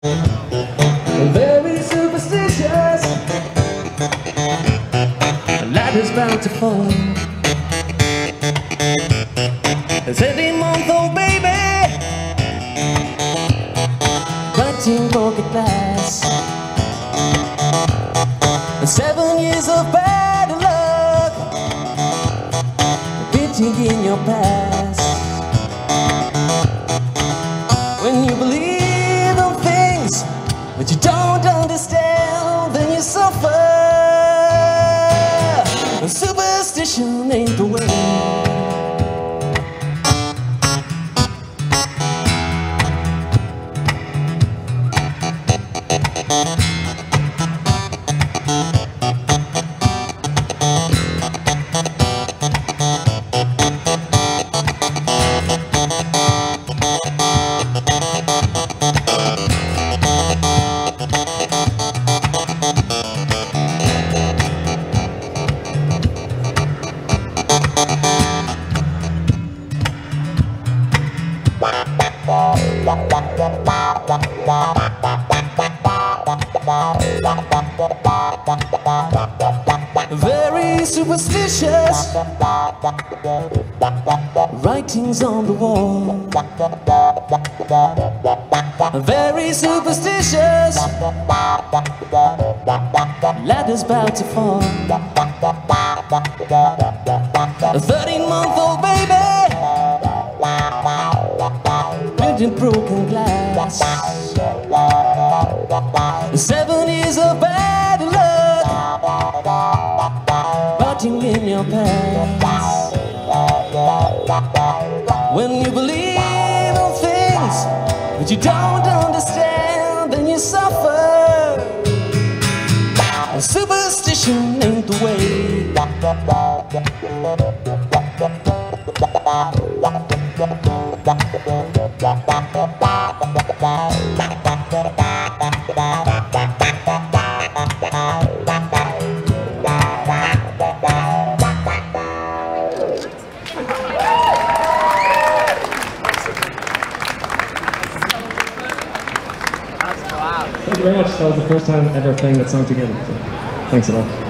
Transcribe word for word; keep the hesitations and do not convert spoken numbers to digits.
Very superstitious, a ladder's bound to fall. A thirteen-month-old baby writing pocket glass. Seven years of bad luck beating in your past. When you believe in things but you don't understand, then you suffer. Superstition ain't the way. Very superstitious, writings on the wall. Very superstitious, ladders about to fall. A thirteen-month-old baby building broken glass. Seven years of bad luck rotting in your past. When you believe in things but you don't understand, then you suffer. Superstition ain't the way. Thank you very much. That was the first time ever playing that song together. So thanks a lot.